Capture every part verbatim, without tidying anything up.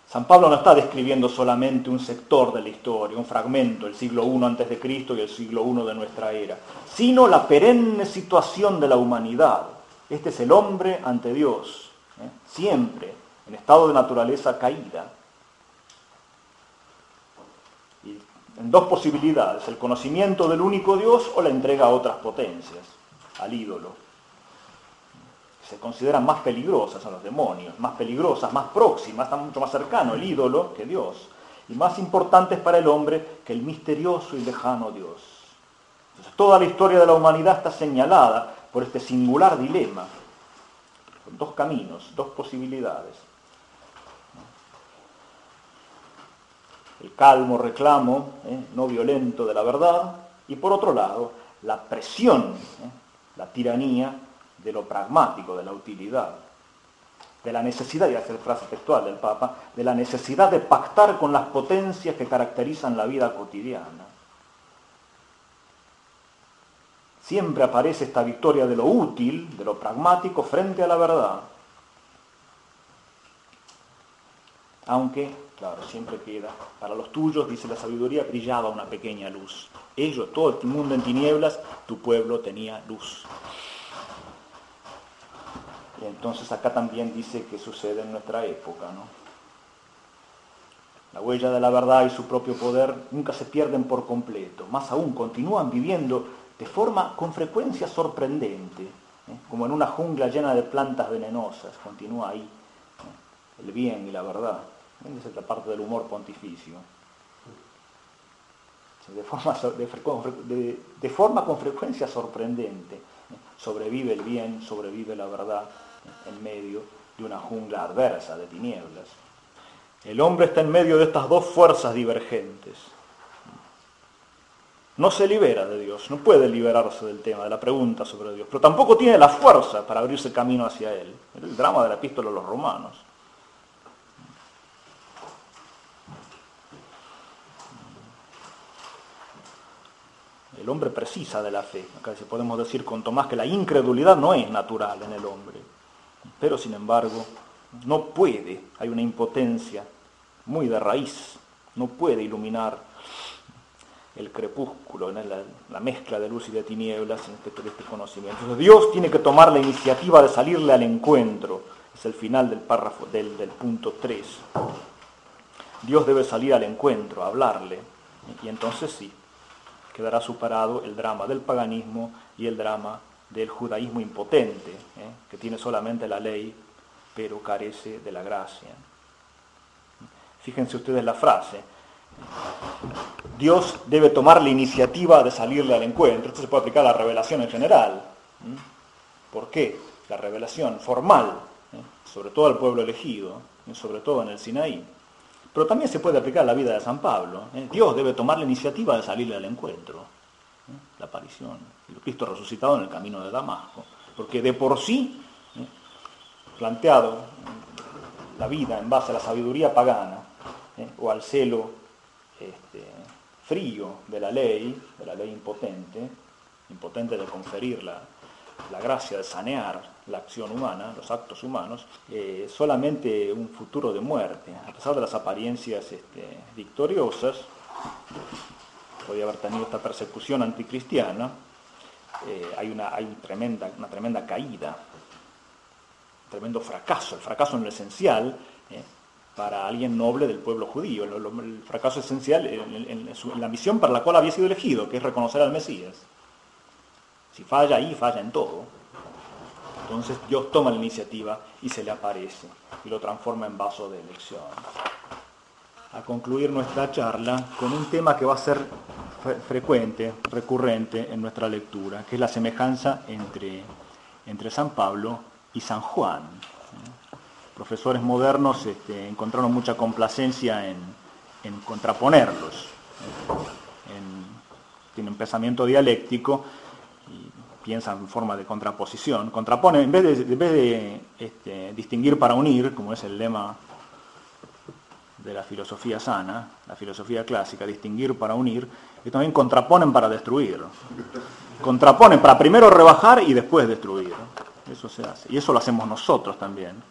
San Pablo no está describiendo solamente un sector de la historia, un fragmento, el siglo primero antes de Cristo y el siglo primero de nuestra era, sino la perenne situación de la humanidad. Este es el hombre ante Dios, ¿eh? Siempre en estado de naturaleza caída. Y en dos posibilidades, el conocimiento del único Dios o la entrega a otras potencias, al ídolo. Se consideran más peligrosas a los demonios, más peligrosas, más próximas, están mucho más cercano el ídolo que Dios, y más importantes para el hombre que el misterioso y lejano Dios. Entonces, toda la historia de la humanidad está señalada por este singular dilema, con dos caminos, dos posibilidades. El calmo reclamo, ¿eh? no violento de la verdad, y por otro lado, la presión, ¿eh? la tiranía de lo pragmático, de la utilidad, de la necesidad, y hace la frase textual del Papa, de la necesidad de pactar con las potencias que caracterizan la vida cotidiana. Siempre aparece esta victoria de lo útil, de lo pragmático, frente a la verdad. Aunque, claro, siempre queda, para los tuyos, dice la sabiduría, brillaba una pequeña luz. Ellos, todo el mundo en tinieblas, tu pueblo tenía luz. Y entonces acá también dice que sucede en nuestra época, ¿no? La huella de la verdad y su propio poder nunca se pierden por completo, más aún continúan viviendo de forma con frecuencia sorprendente, ¿eh? Como en una jungla llena de plantas venenosas, continúa ahí, ¿eh? El bien y la verdad. Esa es la parte del humor pontificio. De forma, de, de, de forma con frecuencia sorprendente, ¿eh? Sobrevive el bien, sobrevive la verdad, en medio de una jungla adversa de tinieblas. El hombre está en medio de estas dos fuerzas divergentes. No se libera de Dios, no puede liberarse del tema, de la pregunta sobre Dios, pero tampoco tiene la fuerza para abrirse camino hacia Él. Es el drama de la epístola a los romanos. El hombre precisa de la fe. Acá podemos decir con Tomás que la incredulidad no es natural en el hombre. Pero, sin embargo, no puede, hay una impotencia muy de raíz, no puede iluminar el crepúsculo, ¿no? la, la mezcla de luz y de tinieblas en este, este conocimiento. Entonces, Dios tiene que tomar la iniciativa de salirle al encuentro. Es el final del párrafo, del, del punto tres. Dios debe salir al encuentro, hablarle, y entonces sí, quedará superado el drama del paganismo y el drama del judaísmo impotente, ¿eh? que tiene solamente la ley, pero carece de la gracia. Fíjense ustedes la frase. Dios debe tomar la iniciativa de salirle al encuentro. Esto se puede aplicar a la revelación en general. ¿Por qué? La revelación formal, ¿eh? sobre todo al pueblo elegido, ¿eh? sobre todo en el Sinaí. Pero también se puede aplicar a la vida de San Pablo. ¿eh? Dios debe tomar la iniciativa de salirle al encuentro. ¿eh? La aparición, el Cristo resucitado en el camino de Damasco. Porque de por sí, ¿eh? planteado la vida en base a la sabiduría pagana, ¿eh? o al celo este, frío de la ley, de la ley impotente, impotente de conferir la, la gracia de sanear la acción humana, los actos humanos, eh, solamente un futuro de muerte. A pesar de las apariencias este, victoriosas, podía haber tenido esta persecución anticristiana, eh, hay, una, hay un tremenda, una tremenda caída, un tremendo fracaso, el fracaso en lo esencial, eh, para alguien noble del pueblo judío, el, el fracaso esencial en, en, en, su, en la misión para la cual había sido elegido, que es reconocer al Mesías. Si falla ahí, falla en todo. Entonces Dios toma la iniciativa y se le aparece y lo transforma en vaso de elección. A concluir nuestra charla con un tema que va a ser fre- frecuente, recurrente en nuestra lectura, que es la semejanza entre, entre San Pablo y San Juan. Profesores modernos este, encontraron mucha complacencia en, en contraponerlos. En, tienen un pensamiento dialéctico y piensan en forma de contraposición. Contraponen, en vez de, en vez de este, distinguir para unir, como es el lema de la filosofía sana, la filosofía clásica, distinguir para unir, y también contraponen para destruir. Contraponen para primero rebajar y después destruir. Eso se hace. Y eso lo hacemos nosotros también.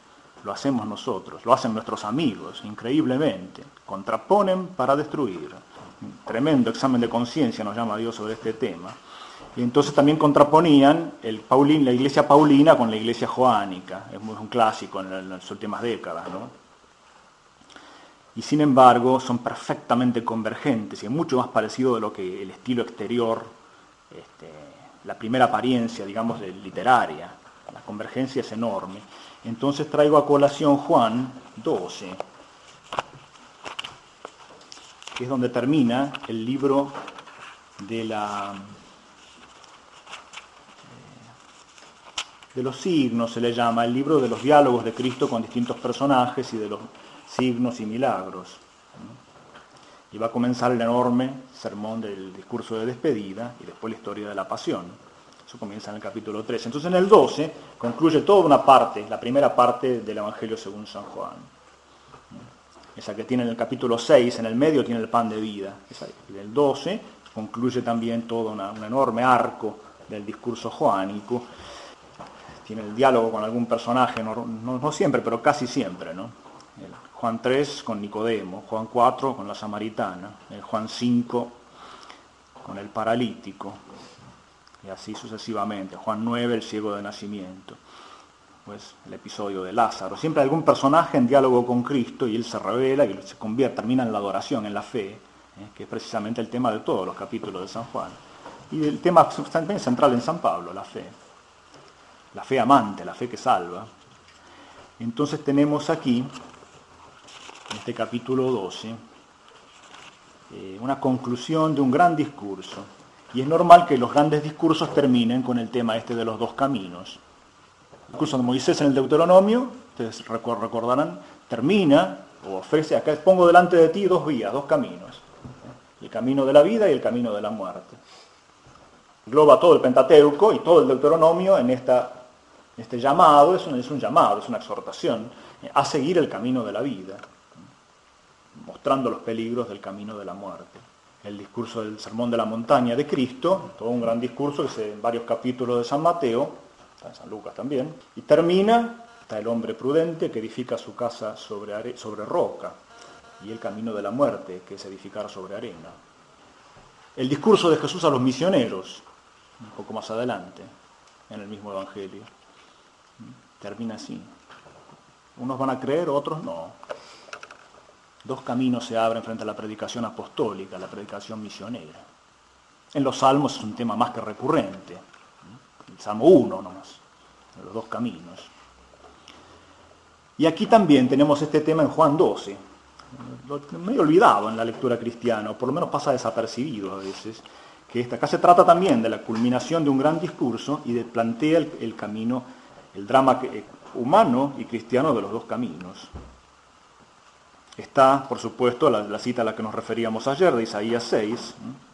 lo hacemos nosotros, lo hacen nuestros amigos, increíblemente. Contraponen para destruir. Un tremendo examen de conciencia nos llama Dios sobre este tema. Y entonces también contraponían el Paulín, la iglesia paulina con la iglesia joánica. Es un clásico en las últimas décadas, ¿no? Y sin embargo son perfectamente convergentes y es mucho más parecido de lo que el estilo exterior, este, la primera apariencia, digamos, literaria. La convergencia es enorme. Entonces traigo a colación Juan doce, que es donde termina el libro de la... de los signos, se le llama, el libro de los diálogos de Cristo con distintos personajes y de los signos y milagros. Y va a comenzar el enorme sermón del discurso de despedida y después la historia de la pasión. Eso comienza en el capítulo tres. Entonces en el doce concluye toda una parte, la primera parte del Evangelio según San Juan. Esa que tiene en el capítulo seis, en el medio tiene el pan de vida. Esa, y el doce concluye también todo una, un enorme arco del discurso joánico. Tiene el diálogo con algún personaje, no, no, no siempre, pero casi siempre, ¿no? El Juan tres con Nicodemo, Juan cuatro con la samaritana, el Juan cinco con el paralítico, y así sucesivamente. Juan nueve, el ciego de nacimiento, pues el episodio de Lázaro. Siempre hay algún personaje en diálogo con Cristo y él se revela y se convierte, termina en la adoración, en la fe, ¿eh? Que es precisamente el tema de todos los capítulos de San Juan. Y el tema también central en San Pablo, la fe. La fe amante, la fe que salva. Entonces tenemos aquí, en este capítulo doce, eh, una conclusión de un gran discurso. Y es normal que los grandes discursos terminen con el tema este de los dos caminos. El discurso de Moisés en el Deuteronomio, ustedes recordarán, termina o ofrece, acá pongo delante de ti dos vías, dos caminos. El camino de la vida y el camino de la muerte. Engloba todo el Pentateuco y todo el Deuteronomio en esta... Este llamado es un, es un llamado, es una exhortación a seguir el camino de la vida, mostrando los peligros del camino de la muerte. El discurso del Sermón de la Montaña de Cristo, todo un gran discurso que se en varios capítulos de San Mateo, está en San Lucas también, y termina, está el hombre prudente que edifica su casa sobre, are, sobre roca, y el camino de la muerte, que es edificar sobre arena. El discurso de Jesús a los misioneros, un poco más adelante, en el mismo Evangelio. Termina así. Unos van a creer, otros no. Dos caminos se abren frente a la predicación apostólica, la predicación misionera. En los salmos es un tema más que recurrente. El Salmo uno nomás, los dos caminos. Y aquí también tenemos este tema en Juan doce, medio olvidado en la lectura cristiana, o por lo menos pasa desapercibido a veces, que esta, acá se trata también de la culminación de un gran discurso y de plantea el, el camino, el drama humano y cristiano de los dos caminos. Está, por supuesto, la, la cita a la que nos referíamos ayer, de Isaías seis,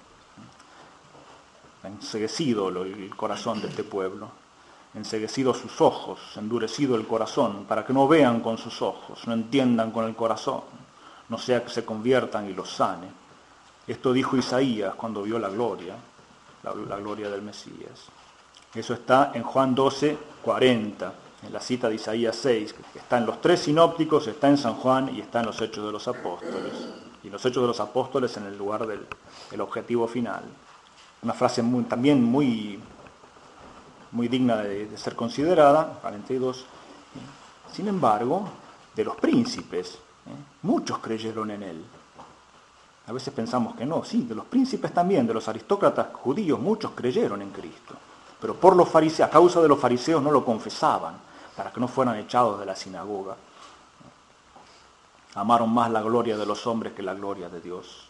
¿eh? Enceguecido el corazón de este pueblo, enceguecido sus ojos, endurecido el corazón, para que no vean con sus ojos, no entiendan con el corazón, no sea que se conviertan y los sane. Esto dijo Isaías cuando vio la gloria, la, la gloria del Mesías. Eso está en Juan doce, cuarenta, en la cita de Isaías seis, que está en los tres sinópticos, está en San Juan y está en los Hechos de los Apóstoles. Y los Hechos de los Apóstoles en el lugar del el objetivo final. Una frase muy, también muy, muy digna de, de ser considerada, cuarenta y dos. Sin embargo, de los príncipes, ¿eh? muchos creyeron en él. A veces pensamos que no, sí, de los príncipes también, de los aristócratas judíos, muchos creyeron en Cristo. Pero por los fariseos, a causa de los fariseos no lo confesaban, para que no fueran echados de la sinagoga. Amaron más la gloria de los hombres que la gloria de Dios.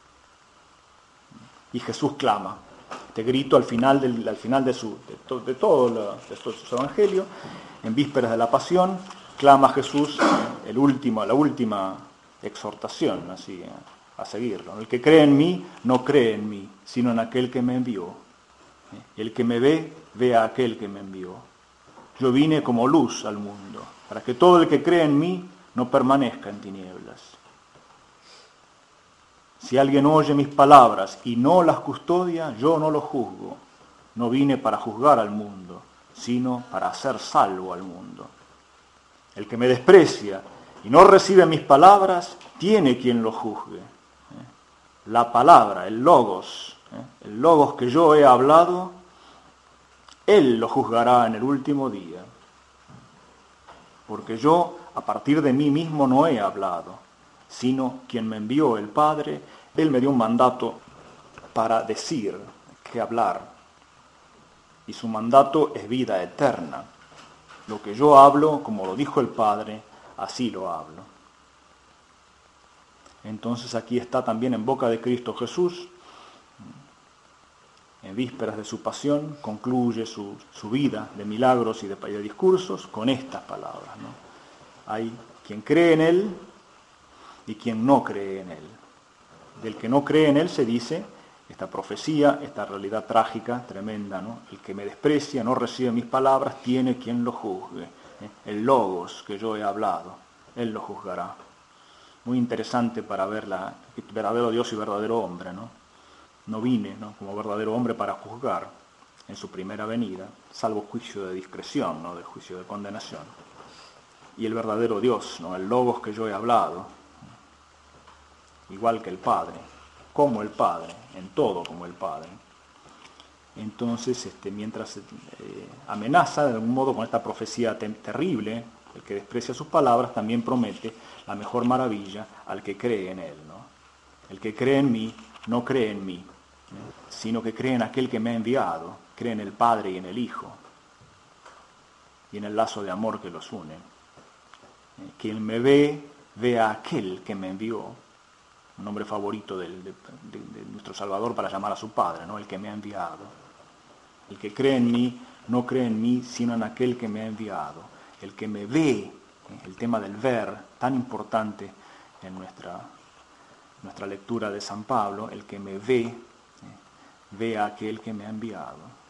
Y Jesús clama, este grito al final, del, al final de, su, de, to, de todo la, de todo su evangelio, en vísperas de la pasión, clama Jesús el último, la última exhortación, así, a seguirlo. El que cree en mí, no cree en mí, sino en aquel que me envió. Y el que me ve, ve a aquel que me envió. Yo vine como luz al mundo, para que todo el que cree en mí no permanezca en tinieblas. Si alguien oye mis palabras y no las custodia, yo no lo juzgo. No vine para juzgar al mundo, sino para hacer salvo al mundo. El que me desprecia y no recibe mis palabras, tiene quien lo juzgue. La palabra, el logos, el logos que yo he hablado, él lo juzgará en el último día. Porque yo, a partir de mí mismo, no he hablado, sino quien me envió, el Padre, él me dio un mandato para decir, que hablar. Y su mandato es vida eterna. Lo que yo hablo, como lo dijo el Padre, así lo hablo. Entonces aquí está también en boca de Cristo Jesús, en vísperas de su pasión, concluye su, su vida de milagros y de, de discursos con estas palabras, ¿no? Hay quien cree en Él y quien no cree en Él. Del que no cree en Él se dice esta profecía, esta realidad trágica, tremenda, ¿no? El que me desprecia, no recibe mis palabras, tiene quien lo juzgue. ¿eh? El logos que yo he hablado, Él lo juzgará. Muy interesante para ver la, verdadero Dios y verdadero hombre, ¿no? No vine, ¿no?, como verdadero hombre para juzgar en su primera venida, salvo juicio de discreción, ¿no?, de juicio de condenación. Y el verdadero Dios, ¿no?, el logos que yo he hablado, igual que el Padre, como el Padre, en todo como el Padre. Entonces, este, mientras eh, amenaza de algún modo con esta profecía te- terrible, el que desprecia sus palabras también promete la mejor maravilla al que cree en Él, ¿no? El que cree en mí no cree en mí, sino que cree en aquel que me ha enviado, cree en el Padre y en el Hijo, y en el lazo de amor que los une. Quien me ve, ve a aquel que me envió, un nombre favorito del, de, de, de nuestro Salvador para llamar a su Padre, ¿no?, el que me ha enviado. El que cree en mí, no cree en mí, sino en aquel que me ha enviado. El que me ve, el tema del ver, tan importante en nuestra, nuestra lectura de San Pablo, el que me ve, ve a aquel que me ha enviado.